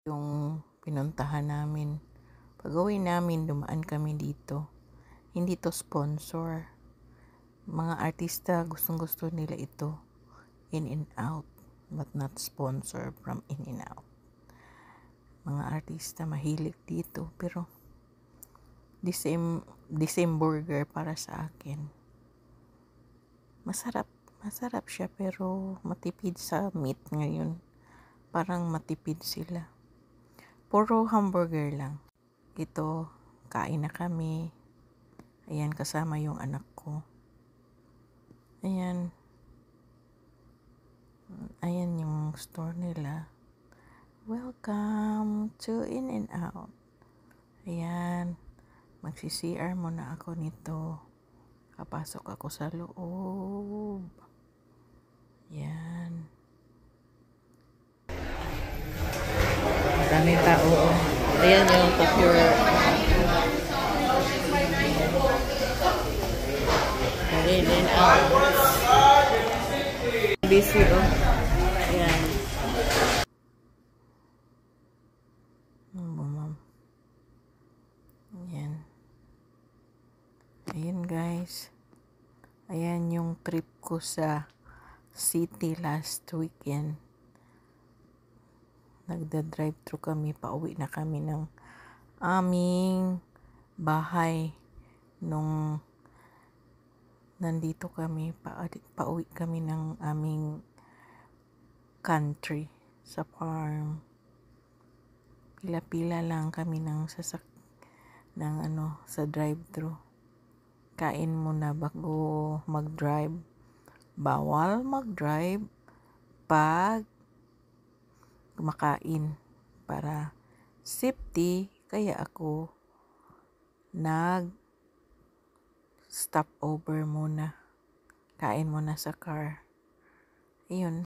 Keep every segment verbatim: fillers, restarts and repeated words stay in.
yung pinuntahan namin. Pag-uwi namin, dumaan kami dito. Hindi to sponsor. Mga artista, gustong-gusto nila ito. In and Out, but not sponsor from In and Out. Mga artista mahilig dito, pero the same, the same burger para sa akin. Masarap, masarap siya pero matipid sa meat ngayon. Parang matipid sila. Puro hamburger lang. Ito, kain na kami. Ayan, kasama yung anak ko. Ayan. Ayan yung store nila. Welcome to In and Out. Ayan. Magsi-C R muna ako nito. Kapasok ako sa loob. Ayan. Daming tao. Ayan yung popular. In and Out. Busy oh. Ayan. Ma'am. Ayan. Ayan guys. Ayan yung trip ko sa city last weekend. Nagda-drive thru kami. Pauwi na kami ng aming bahay nung nandito kami. Pa pauwi kami ng aming country sa farm. Pila-pila lang kami ng sasak ng ano sa drive-thru. Kain muna bago mag-drive. Bawal mag-drive pag kumakain para safety, kaya ako nag stop over muna. Kain muna sa car. Ayun.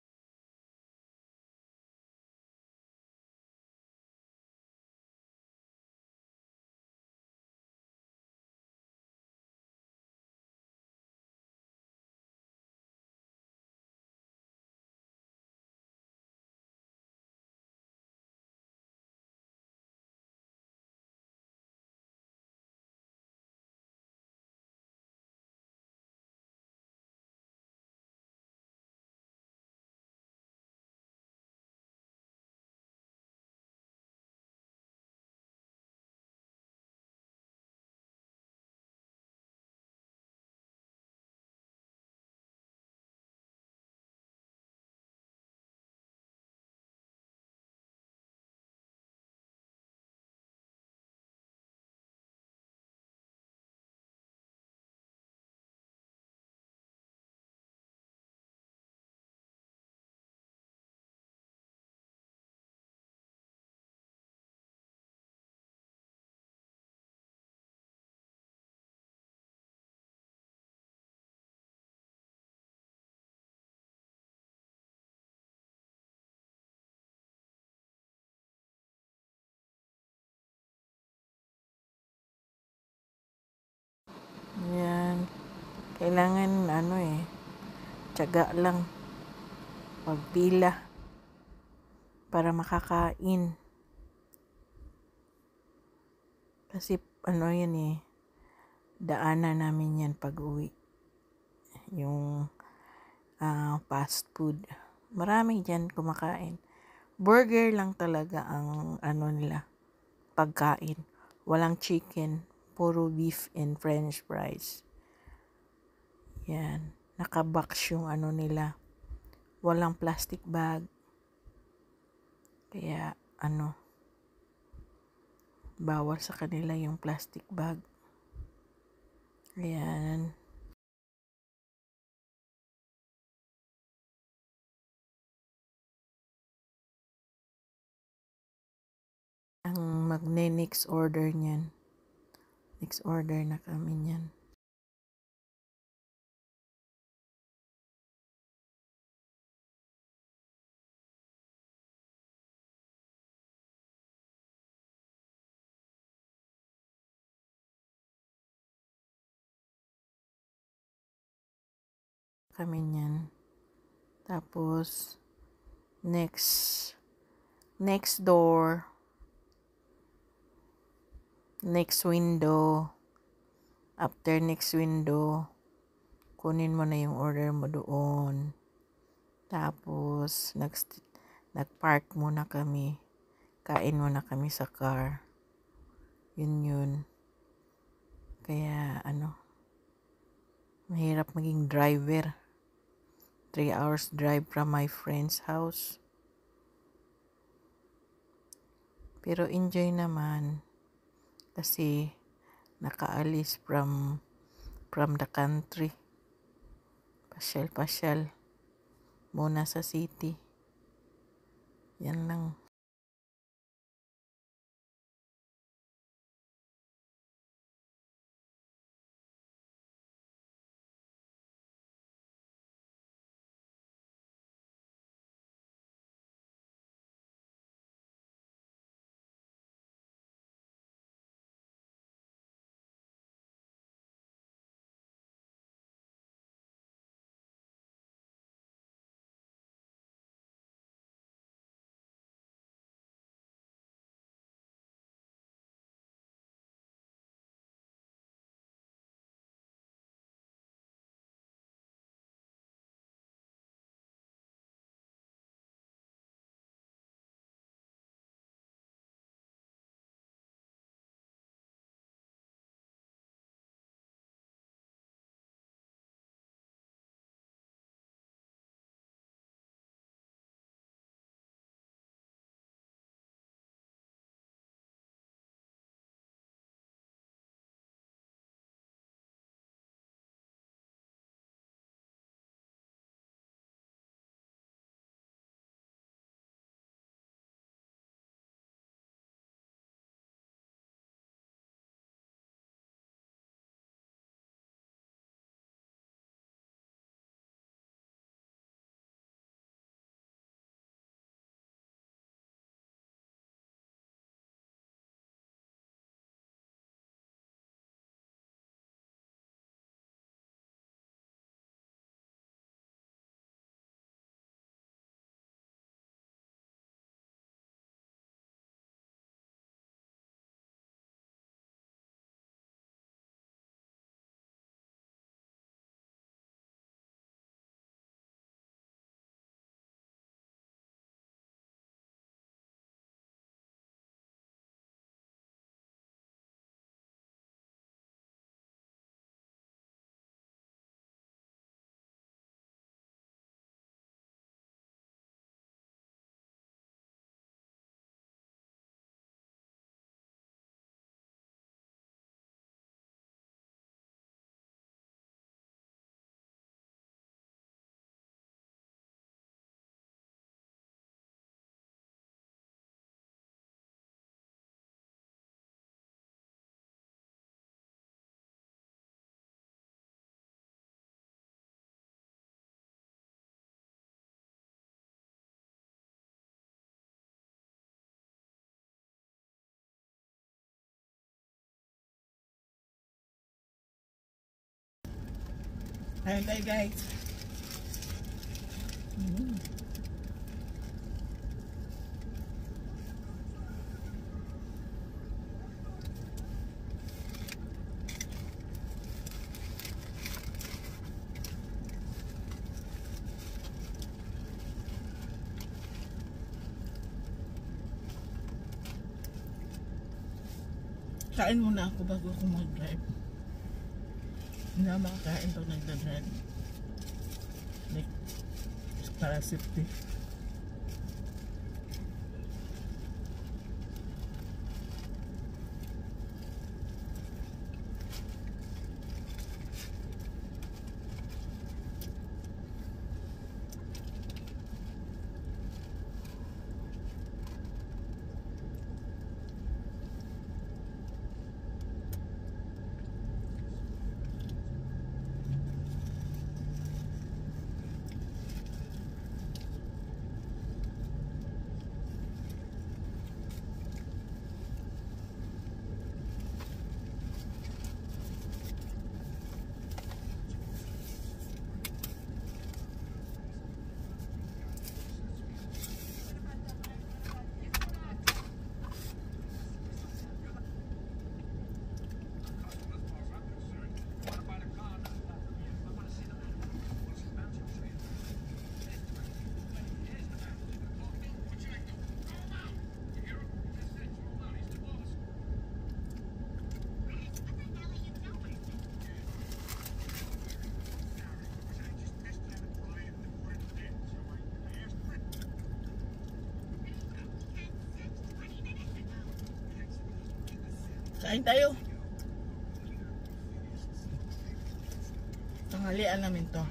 Ayan. Kailangan ano eh, tiyaga lang. Pagpila para makakain. Kasi ano yan eh, daanan namin yan pag uwi. Yung uh, fast food. Marami dyan kumakain. Burger lang talaga ang ano nila, pagkain. Walang chicken, puro beef and french fries. Yan. Nakabox yung ano nila. Walang plastic bag. Kaya ano, bawal sa kanila yung plastic bag. Ayan. Ang magne-next order niyan. Next order na kami niyan. Kami niyan. Tapos next Next door. Next window. After next window, kunin mo na yung order mo doon. Tapos, nag nag-park muna kami. Kain muna kami sa car. Yun yun. Kaya, ano, mahirap maging driver. Three hours drive from my friend's house. Pero enjoy naman. Kasi, nakaalis from from the country. Pasyal-pasyal muna sa city. Yan lang. Ayan tayo guys. Mm. Kain muna ako bago ako mag-drive. Hindi na makakain pag nagda-drive. Like, para safety. Kain tayo. Tanghalian namin to.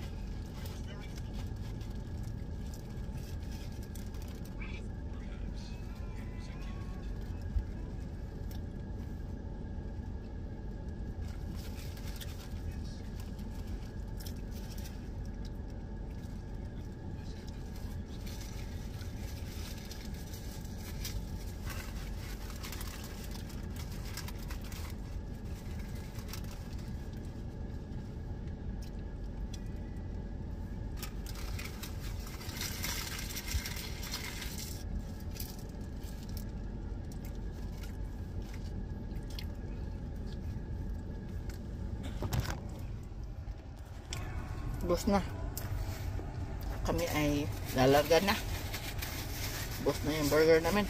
Bus na. Kami ay lalaga na. Bus na yung burger namin.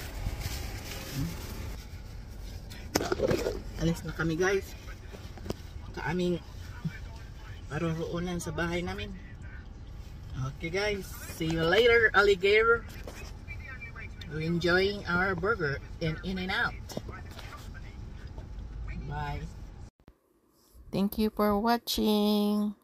Alis na kami guys. Sa aming paroroonan sa bahay namin. Okay guys. See you later, alligator. We're enjoying our burger in In-N-Out. Bye. Thank you for watching.